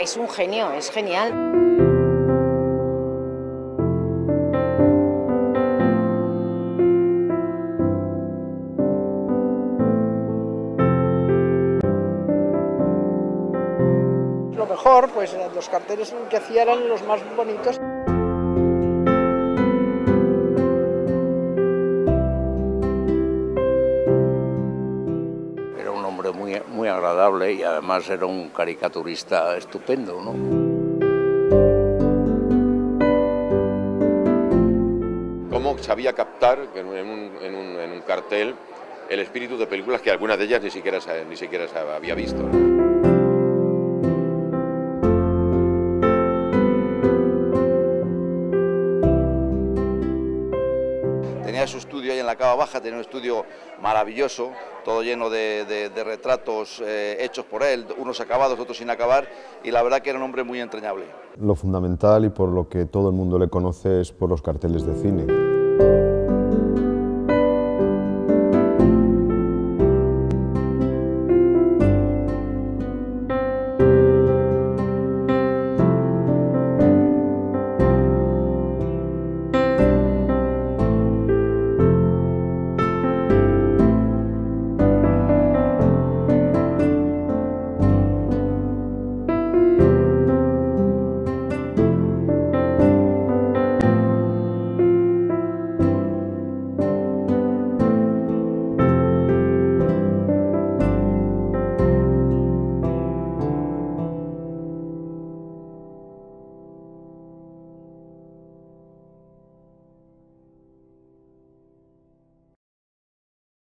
es un genio, es genial. Lo mejor, pues los carteles que hacía eran los más bonitos. Era un hombre muy agradable y además era un caricaturista estupendo, ¿no? Cómo sabía captar en un cartel el espíritu de películas que algunas de ellas ni siquiera se había visto, ¿no? Tenía su estudio ahí en la cava baja, tenía un estudio maravilloso, todo lleno de retratos hechos por él, unos acabados, otros sin acabar, y la verdad que era un hombre muy entrañable. Lo fundamental y por lo que todo el mundo le conoce es por los carteles de cine.